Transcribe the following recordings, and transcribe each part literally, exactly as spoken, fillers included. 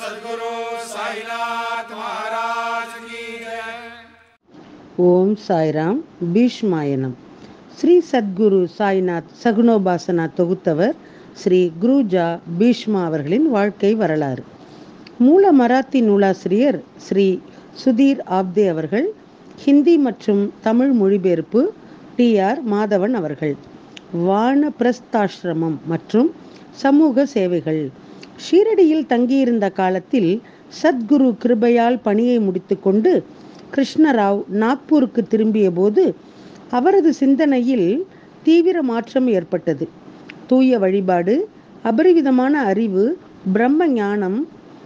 सद्गुरु साईनाथ महाराज की जय। ஓம் சாய்ராம். பீஷ்மாயனம். ஸ்ரீ சத்குரு சாய்நாத் சகுனோபாசனா தொகுத்தவர் ஸ்ரீ குருஜா பீஷ்மா அவர்களின் வாழ்க்கை வரலாறு. மூல மராத்தி நூலாசிரியர் ஸ்ரீ சுதீர் ஆப்தே அவர்கள். ஹிந்தி மற்றும் தமிழ் மொழிபெயர்ப்பு டி ஆர் மாதவன் அவர்கள். வானப்பிரஸ்தாசிரமம் மற்றும் சமூக சேவைகள். ஷீரடியில் தங்கியிருந்த காலத்தில் சத்குரு கிருபையால் பணியை முடித்துக்கொண்டு கிருஷ்ணராவ் நாக்பூருக்கு திரும்பிய போது அவரது சிந்தனையில் தீவிர மாற்றம் ஏற்பட்டது. தூய வழிபாடு, அபரிவிதமான அறிவு, பிரம்ம ஞானம்,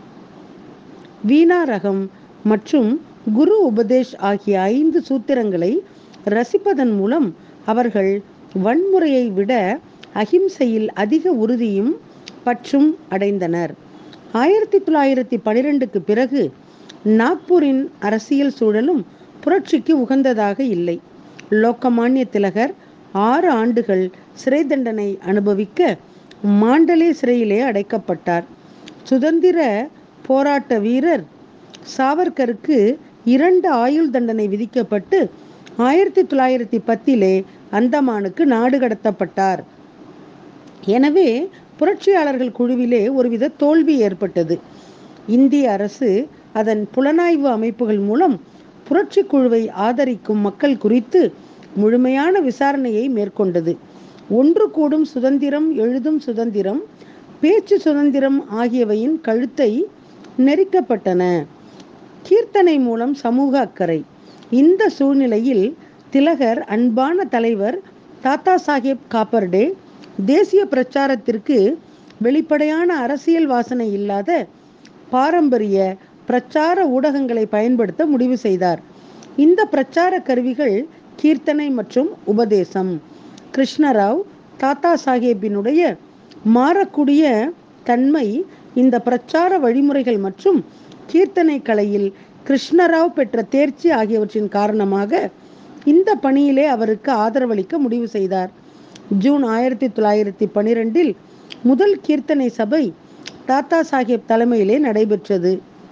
வீணாரகம் மற்றும் குரு உபதேஷ் ஆகிய ஐந்து சூத்திரங்களை ரசிப்பதன் மூலம் அவர்கள் வன்முறையை விட அஹிம்சையில் அதிக உறுதியும் பற்றும் அடைந்தனர். ஆயிரத்தி தொள்ளாயிரத்தி பனிரெண்டுக்கு பிறகு நாக்பூரின் அரசியல் சூழலும் புரட்சிக்கு உகந்ததாக இல்லை. லோகமானிய திலகர் ஆறு ஆண்டுகள் சிறை தண்டனை அனுபவிக்க மாண்டலே சிறையிலே அடைக்கப்பட்டார். சுதந்திர போராட்ட வீரர் சாவர்கருக்கு இரண்டு ஆயுள் தண்டனை விதிக்கப்பட்டு ஆயிரத்தி தொள்ளாயிரத்தி பத்திலே அந்தமானுக்கு நாடு கடத்தப்பட்டார். எனவே புரட்சியாளர்கள் குழுவிலே ஒருவித தோல்வி ஏற்பட்டது. இந்திய அரசு அதன் புலனாய்வு அமைப்புகள் மூலம் புரட்சி குழுவை ஆதரிக்கும் மக்கள் குறித்து முழுமையான விசாரணையை மேற்கொண்டது. ஒன்று கூடும் சுதந்திரம், எழுதும் சுதந்திரம், பேச்சு சுதந்திரம் ஆகியவையின் கழுத்தை நெரிக்கப்பட்டன. கீர்த்தனை மூலம் சமூக அக்கறை. இந்த சூழ்நிலையில் திலகர் அன்பான தலைவர் தாத்தா சாஹேப் காப்பர்டே தேசிய பிரச்சாரத்திற்கு வெளிப்படையான அரசியல் வாசனை இல்லாத பாரம்பரிய பிரச்சார ஊடகங்களை பயன்படுத்த முடிவு செய்தார். இந்த பிரச்சார கருவிகள் கீர்த்தனை மற்றும் உபதேசம். கிருஷ்ணராவ் தாத்தா சாஹேப்பினுடைய மாறக்கூடிய தன்மை, இந்த பிரச்சார வழிமுறைகள் மற்றும் கீர்த்தனை கலையில் கிருஷ்ணராவ் பெற்ற தேர்ச்சி ஆகியவற்றின் காரணமாக இந்த பணியிலே அவருக்கு ஆதரவளிக்க முடிவு செய்தார். ஜூன் ஆயிரத்தி தொள்ளாயிரத்தி பனிரெண்டில் முதல் கீர்த்தனை சபை தாத்தா சாஹேப் தலைமையிலே நடைபெற்றது.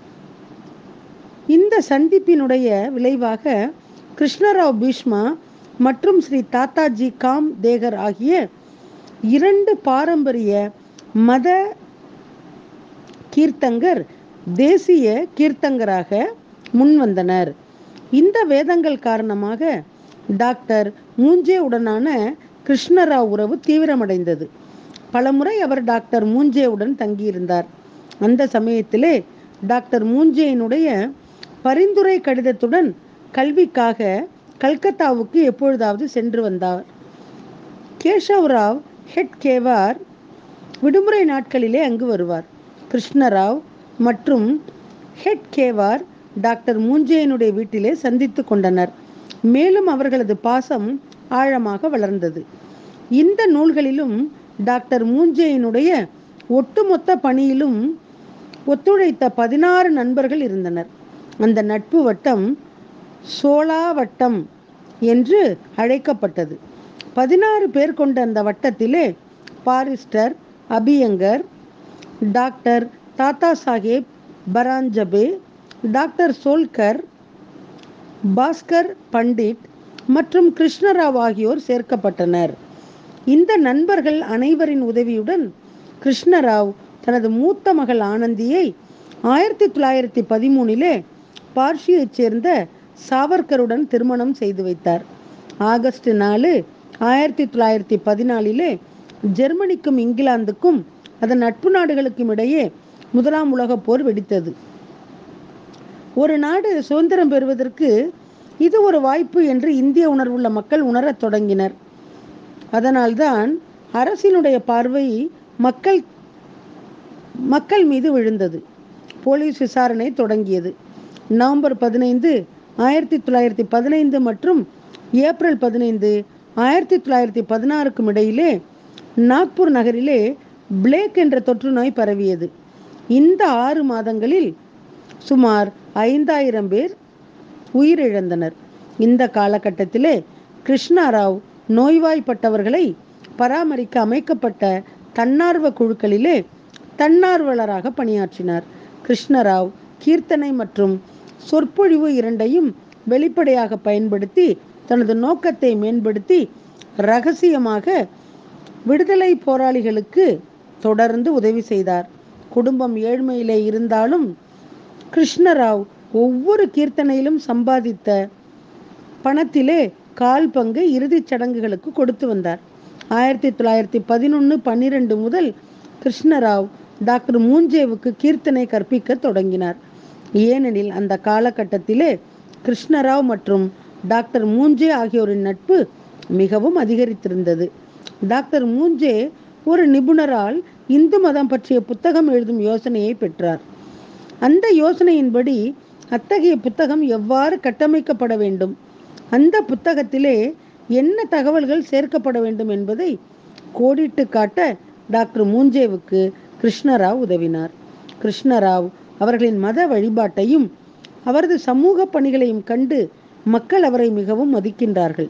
இந்த சந்திப்பினுடைய விளைவாக கிருஷ்ணராவ் பீஷ்மா மற்றும் ஸ்ரீ தாத்தாஜி காம் தேகர் ஆகிய இரண்டு பாரம்பரிய மத கீர்த்தங்கர் தேசிய கீர்த்தங்கராக முன்வந்தனர். இந்த வேதங்கள் காரணமாக டாக்டர் மூஞ்சே உடனான கிருஷ்ணராவ் உறவு தீவிரமடைந்தது. பலமுறை அவர் டாக்டர் மூஞ்சேவுடன் தங்கியிருந்தார். அந்த சமயத்திலே டாக்டர் மூஞ்சேயினுடைய பரிந்துரை கடிதத்துடன் கல்விக்காக கல்கத்தாவுக்கு எப்பொழுதாவது சென்று வந்தார். கேசவராவ் ஹெட்கேவார் விடுமுறை நாட்களிலே அங்கு வருவார். கிருஷ்ணராவ் மற்றும் ஹெட்கேவார் டாக்டர் மூஞ்சேயினுடைய வீட்டிலே சந்தித்து கொண்டனர். மேலும் அவர்களது பாசம் ஆழமாக வளர்ந்தது. இந்த நூல்களிலும் டாக்டர் மூஞ்சேயினுடைய ஒட்டுமொத்த பணியிலும் ஒத்துழைத்த பதினாறு நண்பர்கள் இருந்தனர். அந்த நட்பு வட்டம் சோலா வட்டம் என்று அழைக்கப்பட்டது. பதினாறு பேர் கொண்ட அந்த வட்டத்திலே barrister Abhyankar, doctor Dadasaheb Paranjpe, doctor Cholkar, Bhaskar Pandit மற்றும் கிருஷ்ணராவ் ஆகியோர் சேர்க்கப்பட்டனர். இந்த நண்பர்கள் அனைவரின் உதவியுடன் கிருஷ்ணராவ் தனது மூத்த மகள் ஆனந்தியை ஆயிரத்தி தொள்ளாயிரத்தி பதிமூணிலே பார்ஷியைச் சேர்ந்த சாவர்கருடன் திருமணம் செய்து வைத்தார். ஆகஸ்ட் நாலு ஆயிரத்தி தொள்ளாயிரத்தி பதினாலிலே ஜெர்மனிக்கும் இங்கிலாந்துக்கும் அதன் நட்பு நாடுகளுக்கும் இடையே முதலாம் உலகப் போர் வெடித்தது. ஒரு நாடு சுதந்திரம் பெறுவதற்கு இது ஒரு வாய்ப்பு என்று இந்திய உணர்வுள்ள மக்கள் உணரத் தொடங்கினர். அதனால்தான் அரசினுடைய பார்வை மக்கள் மக்கள் மீது விழுந்தது. போலீஸ் விசாரணை தொடங்கியது. நவம்பர் பதினைந்து ஆயிரத்தி தொள்ளாயிரத்தி பதினைந்து மற்றும் ஏப்ரல் பதினைந்து ஆயிரத்தி தொள்ளாயிரத்தி பதினாறுக்கும் இடையிலே நாக்பூர் நகரிலே பிளேக் என்ற தொற்று நோய் பரவியது. இந்த ஆறு மாதங்களில் சுமார் ஐந்தாயிரம் பேர் உயிரிழந்தனர். இந்த காலகட்டத்திலே கிருஷ்ணராவ் நோய்வாய்ப்பட்டவர்களை பராமரிக்க அமைக்கப்பட்ட தன்னார்வ குழுக்களிலே தன்னார்வலராக பணியாற்றினார். கிருஷ்ணராவ் கீர்த்தனை மற்றும் சொற்பொழிவு இரண்டையும் வெளிப்படையாக பயன்படுத்தி தனது நோக்கத்தை மேம்படுத்தி இரகசியமாக விடுதலை போராளிகளுக்கு தொடர்ந்து உதவி செய்தார். குடும்பம் ஏழ்மையிலே இருந்தாலும் கிருஷ்ணராவ் ஒவ்வொரு கீர்த்தனையிலும் சம்பாதித்த பணத்திலே கால் பங்கு இறுதிச் சடங்குகளுக்கு கொடுத்து வந்தார். ஆயிரத்தி தொள்ளாயிரத்தி பதினொன்று பன்னிரெண்டு முதல் கிருஷ்ணராவ் டாக்டர் மூஞ்சேவுக்கு கீர்த்தனை கற்பிக்க தொடங்கினார். ஏனெனில் அந்த காலகட்டத்திலே கிருஷ்ணராவ் மற்றும் டாக்டர் மூஞ்சே ஆகியோரின் நட்பு மிகவும் அதிகரித்திருந்தது. டாக்டர் மூஞ்சே ஒரு நிபுணரால் இந்து மதம் பற்றிய புத்தகம் எழுதும் யோசனையை பெற்றார். அந்த யோசனையின்படி அத்தகைய புத்தகம் எவ்வாறு கட்டமைக்கப்பட வேண்டும், அந்த புத்தகத்திலே என்ன தகவல்கள் சேர்க்கப்பட வேண்டும் என்பதை கோடிட்டு காட்ட டாக்டர் மூஞ்சேவுக்கு கிருஷ்ணராவ் உதவினார். கிருஷ்ணராவ் அவர்களின் மத வழிபாட்டையும் அவரது சமூக பணிகளையும் கண்டு மக்கள் அவரை மிகவும் மதிக்கின்றார்கள்.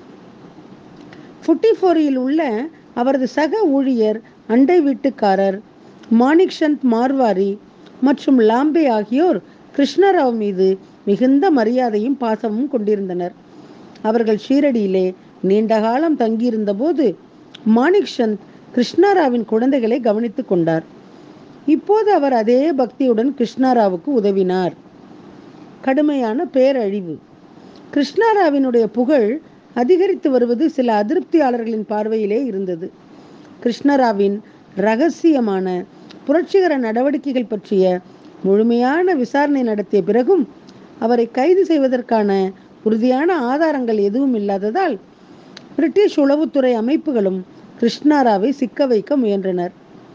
ஃபுட்டிஃபோரியில் உள்ள அவரது சக ஊழியர், அண்டை வீட்டுக்காரர் மாணிக்சந்த் மார்வாரி மற்றும் லாம்பே ஆகியோர் கிருஷ்ணராவ் மீது மிகுந்த மரியாதையும் பாசமும் கொண்டிருந்தனர். அவர்கள் ஷீரடியிலே நீண்ட காலம் தங்கியிருந்த போது மாணிக்சந்த் கிருஷ்ணராவின் குழந்தைகளை கவனித்துக் கொண்டார். இப்போது அவர் அதே பக்தியுடன் கிருஷ்ணராவுக்கு உதவினார். கடுமையான பேரழிவு. கிருஷ்ணராவினுடைய புகழ் அதிகரித்து வருவது சில அதிருப்தியாளர்களின் பார்வையிலே இருந்தது. கிருஷ்ணராவின் இரகசியமான புரட்சிகர நடவடிக்கைகள் பற்றிய முழுமையான விசாரணை நடத்திய பிறகும் அவரை கைது செய்வதற்கான உறுதியான ஆதாரங்கள் எதுவும் இல்லாததால் பிரிட்டிஷ் உளவுத்துறை அமைப்புகளும் கிருஷ்ணராவை சிக்க வைக்க முயன்றனர்.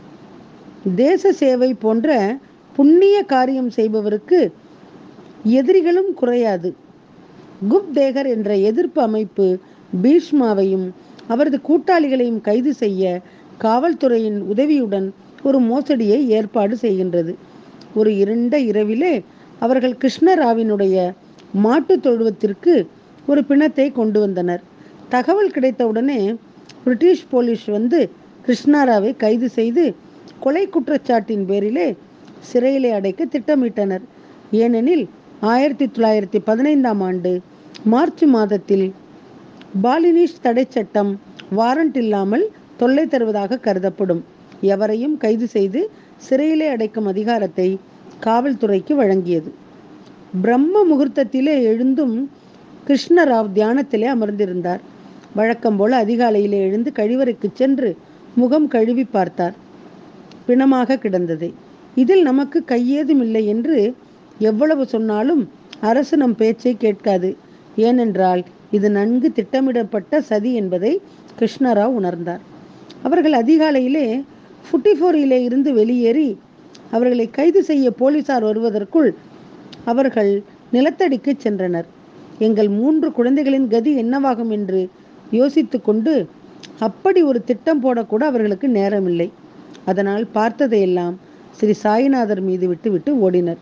தேச சேவை போன்ற புண்ணிய காரியம் செய்பவருக்கு எதிரிகளும் குறையாது. குப்தேகர் என்ற எதிர்ப்பு அமைப்பு பீஷ்மாவையும் அவரது கூட்டாளிகளையும் கைது செய்ய காவல்துறையின் உதவியுடன் ஒரு மோசடியை ஏற்பாடு செய்கின்றது. ஒரு இருண்ட இரவிலே அவர்கள் கிருஷ்ணராவினுடைய மாட்டு தொழுவத்திற்கு ஒரு பிணத்தை கொண்டு வந்தனர். தகவல் கிடைத்தவுடனே பிரிட்டிஷ் போலீஸ் வந்து கிருஷ்ணராவை கைது செய்து கொலை குற்றச்சாட்டின் பேரிலே சிறையிலே அடைக்க திட்டமிட்டனர். ஏனெனில் ஆயிரத்தி தொள்ளாயிரத்தி பதினைந்தாம் ஆண்டு மார்ச் மாதத்தில் பாலினிஷ் தடை சட்டம் வாரண்ட் இல்லாமல் தொல்லை தருவதாக கருதப்படும் எவரையும் கைது செய்து சிறையிலே அடைக்கும் அதிகாரத்தை காவல்துறைக்கு வழங்கியது. பிரம்ம முகூர்த்தத்திலே எழுந்தும் கிருஷ்ணராவ் தியானத்திலே அமர்ந்திருந்தார். வழக்கம் போல அதிகாலையிலே எழுந்து கழிவறைக்கு சென்று முகம் கழுவி பார்த்தார். பிணமாக கிடந்தது. இதில் நமக்கு கையேதும் இல்லை என்று எவ்வளவு சொன்னாலும் அரசு நம் பேச்சை கேட்காது. ஏனென்றால் இது நன்கு திட்டமிடப்பட்ட சதி என்பதை கிருஷ்ணராவ் உணர்ந்தார். அவர்கள் அதிகாலையிலே ஃபுட்டிஃபோரியிலே இருந்து வெளியேறி அவர்களை கைது செய்ய போலீசார் வருவதற்குள் அவர்கள் நிலத்தடிக்கு சென்றனர். எங்கள் மூன்று குழந்தைகளின் கதி என்னவாகும் என்று யோசித்து கொண்டு அப்படி ஒரு திட்டம் போடக்கூட அவர்களுக்கு நேரமில்லை. அதனால் பார்த்ததையெல்லாம் ஸ்ரீ சாய்நாதர் மீது விட்டு விட்டு ஓடினர்.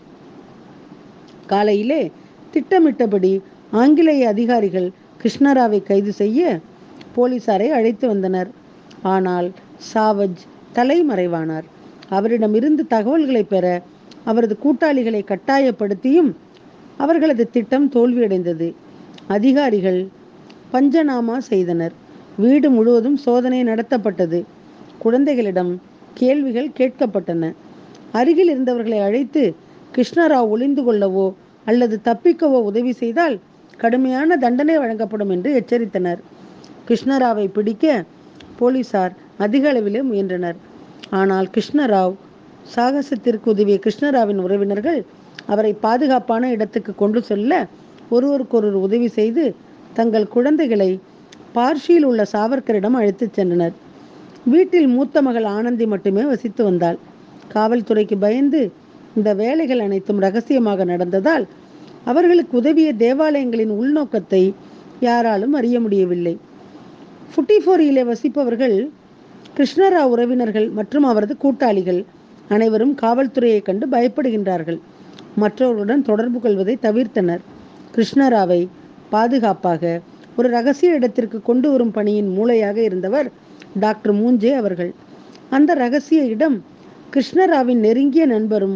காலையிலே திட்டமிட்டபடி ஆங்கிலேய அதிகாரிகள் கிருஷ்ணராவை கைது செய்ய போலீசாரை அழைத்து வந்தனர். ஆனால் சாவஜ் தலைமறைவானார். அவரிடமிருந்து தகவல்களை பெற அவரது கூட்டாளிகளை கட்டாயப்படுத்தியும் அவர்களது திட்டம் தோல்வியடைந்தது. அதிகாரிகள் பஞ்சநாமா செய்தனர். வீடு முழுவதும் சோதனை நடத்தப்பட்டது. குழந்தைகளிடம் கேள்விகள் கேட்கப்பட்டன. அருகில் இருந்தவர்களை அழைத்து கிருஷ்ணராவ் ஒளிந்து கொள்ளவோ அல்லது தப்பிக்கவோ உதவி செய்தால் கடுமையான தண்டனை வழங்கப்படும் என்று எச்சரித்தனர். கிருஷ்ணராவை பிடிக்க போலீசார் அதிக அளவிலே முயன்றனர். ஆனால் கிருஷ்ணராவ் சாகசத்திற்கு உதவிய கிருஷ்ணராவின் உறவினர்கள் அவரை பாதுகாப்பான இடத்துக்கு கொண்டு செல்ல ஒருவருக்கொருவர் உதவி செய்து தங்கள் குழந்தைகளை பார்ஷியில் உள்ள சாவர்கரிடம் அழைத்துச் சென்றனர். வீட்டில் மூத்த மகள் ஆனந்தி மட்டுமே வசித்து வந்தாள். காவல்துறைக்கு பயந்து இந்த வேலைகள் அனைத்தும் ரகசியமாக நடந்ததால் அவர்களுக்கு உதவிய தேவாலயங்களின் உள்நோக்கத்தை யாராலும் அறிய முடியவில்லை. ஃபுட்டிஃபோரியிலே வசிப்பவர்கள், கிருஷ்ணராவ் உறவினர்கள் மற்றும் அவரது கூட்டாளிகள் அனைவரும் காவல்துறையை கண்டு பயப்படுகின்றார்கள். மற்றவர்களுடன் தொடர்பு கொள்வதை தவிர்த்தனர். கிருஷ்ணராவை பாதுகாப்பாக ஒரு ரகசிய இடத்திற்கு கொண்டு வரும் பணியின் மூளையாக இருந்தவர் டாக்டர் மூஞ்சே அவர்கள். அந்த ரகசிய இடம் கிருஷ்ணராவின் நெருங்கிய நண்பரும்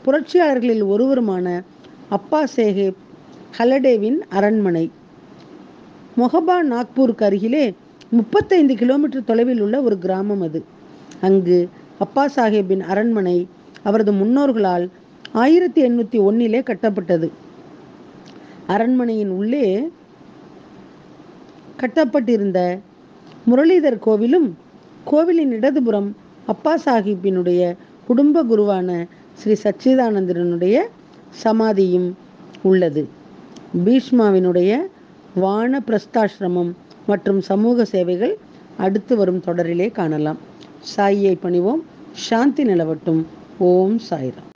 புரட்சியாளர்களில் ஒருவருமான அப்பா சேஹேப் ஹலடேவின் அரண்மனை. மொஹபா நாக்பூருக்கு அருகிலே முப்பத்தைந்து கிலோமீட்டர் தொலைவில் உள்ள ஒரு கிராமம் அது. அங்கு அப்பா சாஹேப்பின் அரண்மனை அவரது முன்னோர்களால் ஆயிரத்தி எண்ணூற்றி ஒன்னிலே கட்டப்பட்டது. அரண்மனையின் உள்ளே கட்டப்பட்டிருந்த முரளிதர் கோவிலும், கோவிலின் இடதுபுறம் அப்பா சாஹிப்பினுடைய குடும்ப குருவான ஸ்ரீ சச்சிதானந்தனுடைய சமாதியும் உள்ளது. பீஷ்மாவினுடைய வான பிரஸ்தாசிரமம் மற்றும் சமூக சேவைகள் அடுத்து வரும் தொடரிலே காணலாம். சாயியை பணிவோம். சாந்தி நிலவட்டும். ஓம் சாய்ராம்.